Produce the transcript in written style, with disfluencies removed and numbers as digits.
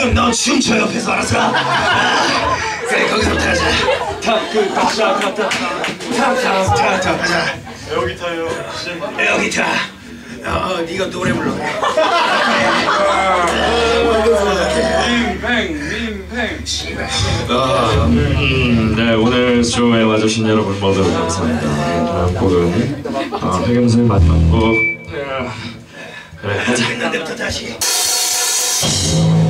넌 춤춰 옆에서 알아서. 그래 거기서부터 하자. 타 가자. 에어기타요. 에어기타. 네가 노래 불러. 민팽. 네, 오늘 쇼에 와주신 여러분 모두 감사합니다. 다음 곡은 흑염소의 마지막 곡. 그래, 가자. 옛날부터 다시.